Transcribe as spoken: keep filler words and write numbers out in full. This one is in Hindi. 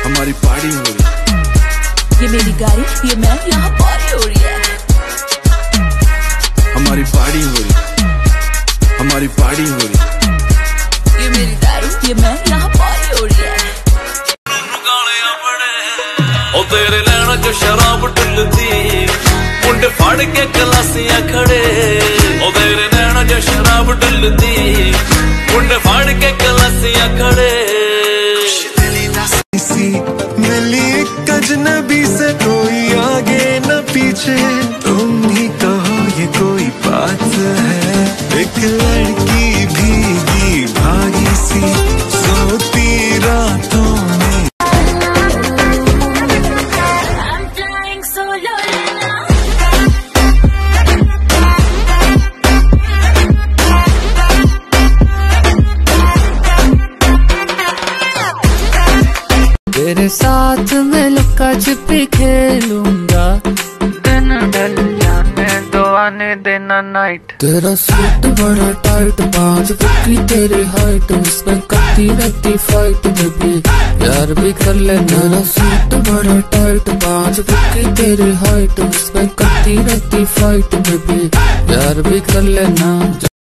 हमारी पार्टी हो रही, ये मेरी गाड़ी, ये मैं, यहाँ पार्टी हो रही है। हमारी पार्टी हो रही, हमारी पार्टी हो रही, ये मेरी दारू, ये मैं, यहाँ पार्टी हो रही है। ओ तेरे नैना जो शराब डुलदी, मुंडे फाड़ के गलासियां खड़े। ओ तेरे नैना जो शराब डुलदी, मुंडे फाड़ के गलासियां खड़े। मिली एक अजनबी से, कोई आगे न पीछे, तुम ही कहो ये कोई बात है। एक लड़की भीगी भागी सी, सोती रातों में। तेरे साथ मैं लुक्का छिपी खेलूंगा, दिन ढल जाने दो आने देना नाइट। तेरा सूट बड़ा टाइट, पाँच फुट की तेरी हाइट, उसमें करती रहती फाइट बेबी, यार भी कर लेना। तेरा सूट बड़ा टाइट, पाँच फुट की तेरी हाइट, उसमें करती रहती फाइट बेबी, यार भी कर लेना।